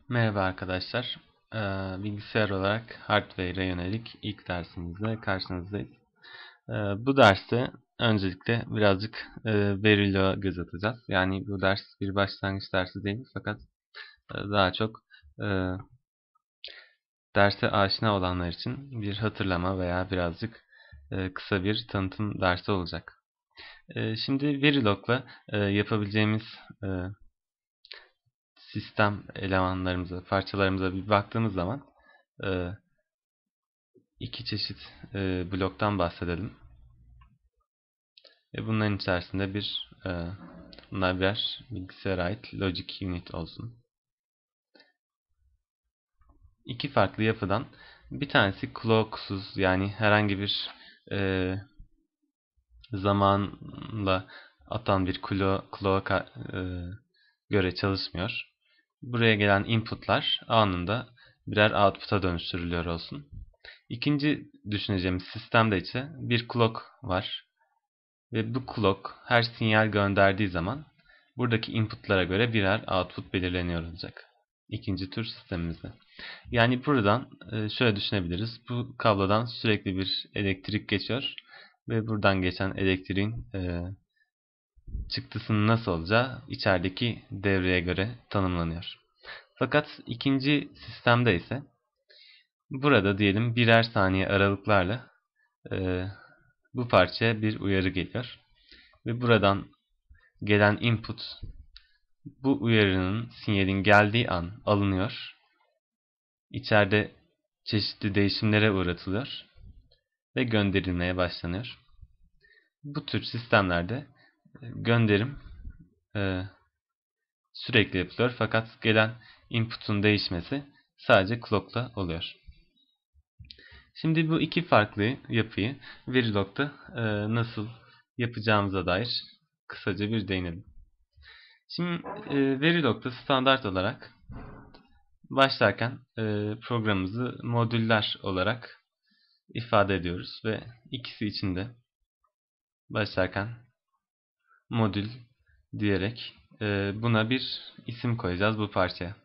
Merhaba arkadaşlar. Bilgisayar olarak hardware'e yönelik ilk dersimizde karşınızdayız. Bu derste öncelikle birazcık Verilog'a göz atacağız. Yani bu ders bir başlangıç dersi değil fakat daha çok e, derse aşina olanlar için bir hatırlama veya birazcık kısa bir tanıtım dersi olacak. Şimdi Verilog'la yapabileceğimiz sistem elemanlarımıza, parçalarımıza bir baktığımız zaman e, iki çeşit bloktan bahsedelim. Ve bunların içerisinde bunlar birer bilgisayara ait logic unit olsun. İki farklı yapıdan bir tanesi clocksuz, yani herhangi bir e, zamanla atan bir clock'a göre çalışmıyor. Buraya gelen inputlar anında birer output'a dönüştürülüyor olsun. İkinci düşüneceğimiz sistemde ise bir clock var. Ve bu clock her sinyal gönderdiği zaman buradaki inputlara göre birer output belirleniyor olacak. İkinci tür sistemimizde. Yani buradan şöyle düşünebiliriz. Bu kablodan sürekli bir elektrik geçiyor ve buradan geçen elektriğin çıktısının nasıl olacağı içerideki devreye göre tanımlanıyor. Fakat ikinci sistemde ise burada diyelim birer saniye aralıklarla e, bu parçaya bir uyarı geliyor. Ve buradan gelen input bu uyarının sinyalin geldiği an alınıyor. İçeride çeşitli değişimlere uğratılıyor ve gönderilmeye başlanıyor. Bu tür sistemlerde gönderim e, sürekli yapılıyor fakat gelen input'un değişmesi sadece clock'la oluyor. Şimdi bu iki farklı yapıyı Verilog'da nasıl yapacağımıza dair kısaca bir değinelim. Şimdi Verilog'da standart olarak başlarken programımızı modüller olarak ifade ediyoruz ve ikisi için de başlarken modül diyerek buna bir isim koyacağız bu parçaya.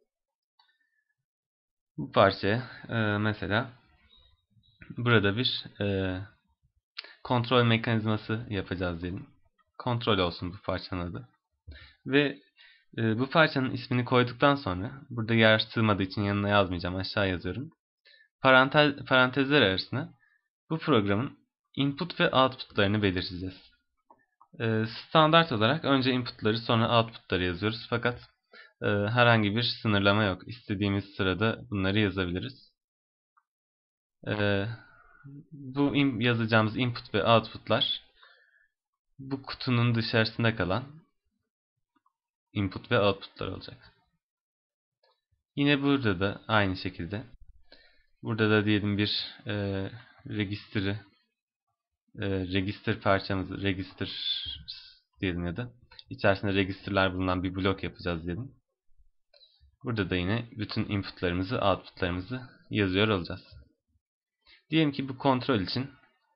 Bu parçaya mesela burada bir kontrol mekanizması yapacağız diyelim. Kontrol olsun bu parçanın adı. Ve bu parçanın ismini koyduktan sonra burada yer sığmadığı için yanına yazmayacağım, aşağı yazıyorum. Parantezler arasına bu programın input ve outputlarını belirleyeceğiz. Standart olarak önce inputları sonra outputları yazıyoruz. Fakat herhangi bir sınırlama yok. İstediğimiz sırada bunları yazabiliriz. Ee, Bu yazacağımız input ve outputlar bu kutunun dışarısında kalan input ve outputlar olacak. Yine burada da aynı şekilde. Burada da diyelim bir register'ı register parçamızı register diyelim ya da içerisinde register'lar bulunan bir blok yapacağız diyelim. Burada da yine bütün inputlarımızı, outputlarımızı yazıyor olacağız. Diyelim ki bu kontrol için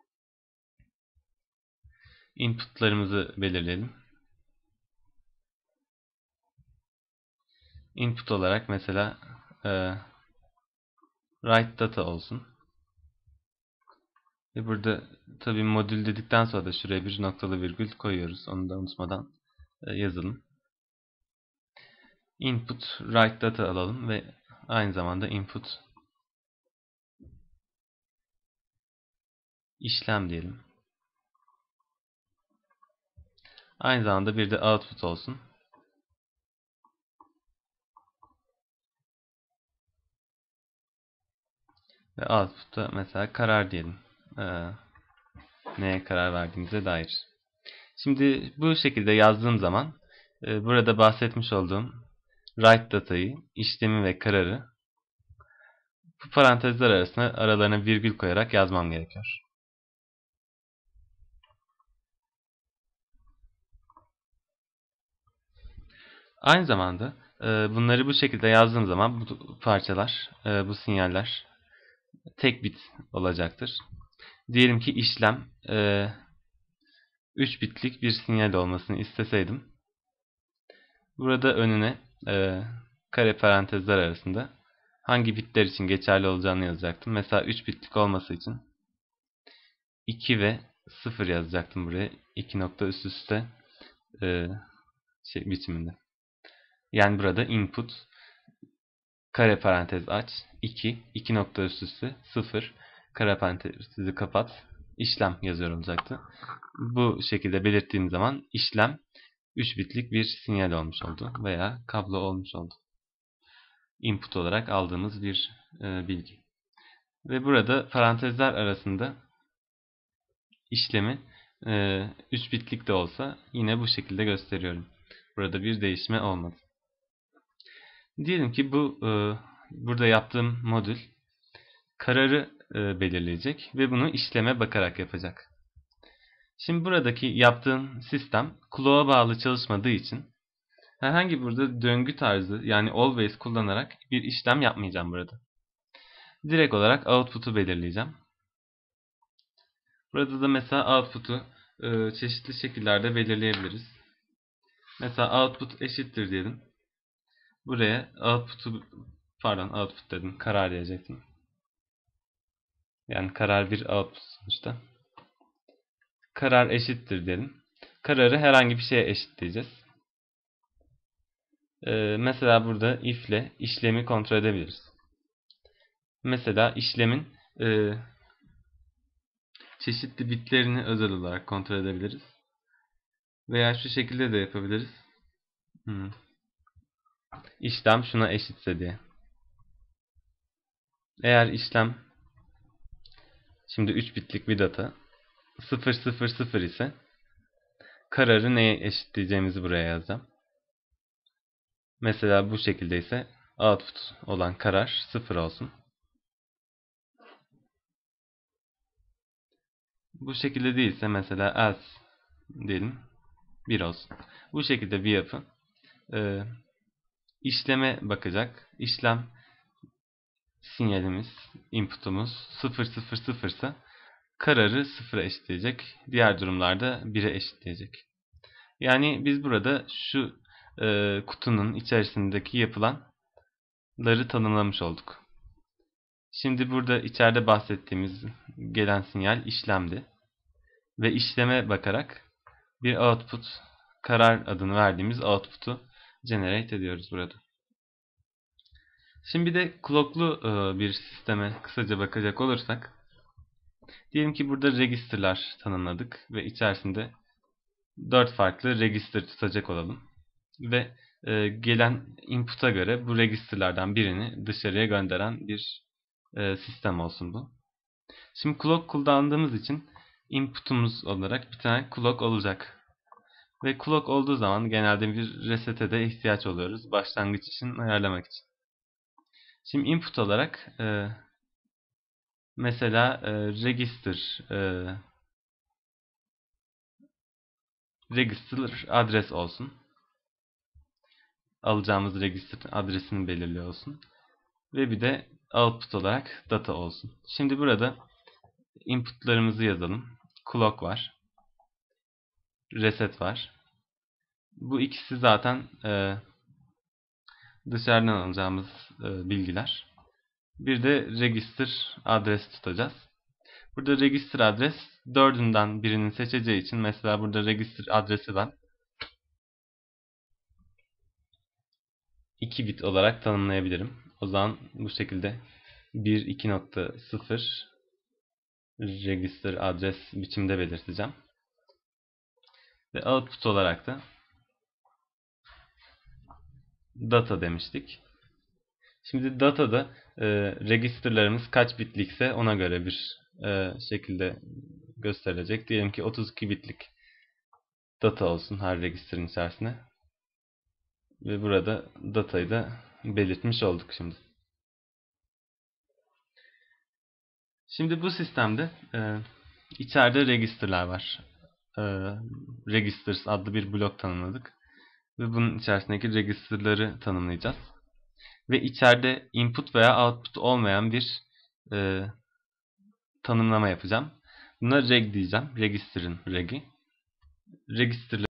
inputlarımızı belirleyelim. Input olarak mesela write data olsun. Ve burada tabii modül dedikten sonra da şuraya bir noktalı virgül koyuyoruz. Onu da unutmadan yazalım. Input write data alalım ve aynı zamanda input işlem diyelim. Aynı zamanda bir de output olsun. Ve output'a mesela karar diyelim. Neye karar verdiğimize dair. Şimdi bu şekilde yazdığım zaman burada bahsetmiş olduğum write datayı, işlemi ve kararı bu parantezler arasına aralarına virgül koyarak yazmam gerekiyor. Aynı zamanda bunları bu şekilde yazdığım zaman bu parçalar, bu sinyaller tek bit olacaktır. Diyelim ki işlem 3 bitlik bir sinyal olmasını isteseydim. Burada önüne kare parantezler arasında hangi bitler için geçerli olacağını yazacaktım. Mesela 3 bitlik olması için 2 ve 0 yazacaktım buraya. 2 nokta üst üste biçiminde. Yani burada input kare parantez aç 2 nokta üst üste 0 kare parantezi kapat işlem yazıyor olacaktı. Bu şekilde belirttiğim zaman işlem 3 bitlik bir sinyal olmuş oldu veya kablo olmuş oldu. Input olarak aldığımız bir bilgi. Ve burada parantezler arasında işlemi 3 bitlik de olsa yine bu şekilde gösteriyorum. Burada bir değişme olmadı. Diyelim ki bu burada yaptığım modül kararı belirleyecek ve bunu işleme bakarak yapacak. Şimdi buradaki yaptığım sistem clock'a bağlı çalışmadığı için herhangi burada döngü tarzı yani always kullanarak bir işlem yapmayacağım burada. Direkt olarak output'u belirleyeceğim. Burada da mesela output'u çeşitli şekillerde belirleyebiliriz. Mesela output eşittir diyelim. Buraya output dedim. Karar diyecektim. Yani karar bir output sonuçta. Karar eşittir diyelim. Kararı herhangi bir şeye eşitleyeceğiz. Mesela burada if ile işlemi kontrol edebiliriz. Mesela işlemin çeşitli bitlerini özel olarak kontrol edebiliriz. Veya şu şekilde de yapabiliriz. İşlem şuna eşitse diye. Eğer işlem şimdi 3 bitlik bir data 000 ise kararı neye eşitleyeceğimizi buraya yazacağım. Mesela bu şekilde ise output olan karar 0 olsun. Bu şekilde değilse mesela else diyelim 1 olsun. Bu şekilde bir yapı işleme bakacak. İşlem sinyalimiz, inputumuz 000 ise kararı 0'a eşitleyecek. Diğer durumlarda 1'e eşitleyecek. Yani biz burada şu kutunun içerisindeki yapılanları tanımlamış olduk. Şimdi burada içeride bahsettiğimiz gelen sinyal işlemdi. Ve işleme bakarak bir output, karar adını verdiğimiz output'u generate ediyoruz burada. Şimdi bir de clock'lu bir sisteme kısaca bakacak olursak, diyelim ki burada register'lar tanımladık ve içerisinde 4 farklı register tutacak olalım. Ve gelen input'a göre bu register'lardan birini dışarıya gönderen bir sistem olsun bu. Şimdi clock kullandığımız için input'umuz olarak bir tane clock olacak. Ve clock olduğu zaman genelde bir reset'e de ihtiyaç oluyoruz başlangıç için ayarlamak için. Şimdi input olarak mesela register adres olsun. Alacağımız register adresini belirliyor olsun. Ve bir de output olarak data olsun. Şimdi burada inputlarımızı yazalım. Clock var. Reset var. Bu ikisi zaten dışarıdan alacağımız bilgiler. Bir de register adres tutacağız. Burada register adres 4'ünden birini seçeceği için mesela burada register adresi ben 2 bit olarak tanımlayabilirim. O zaman bu şekilde 1.2.0 register adres biçimde belirteceğim. Ve output olarak da data demiştik. Şimdi datada registerlarımız kaç bitlikse ona göre bir şekilde gösterilecek. Diyelim ki 32 bitlik data olsun her register'ın içerisine. Ve burada datayı da belirtmiş olduk şimdi. Şimdi bu sistemde içeride register'lar var. Registers adlı bir blok tanımladık. Ve bunun içerisindeki register'ları tanımlayacağız. Ve içeride input veya output olmayan bir tanımlama yapacağım. Buna reg diyeceğim. Register'ın reg'i. Register'ları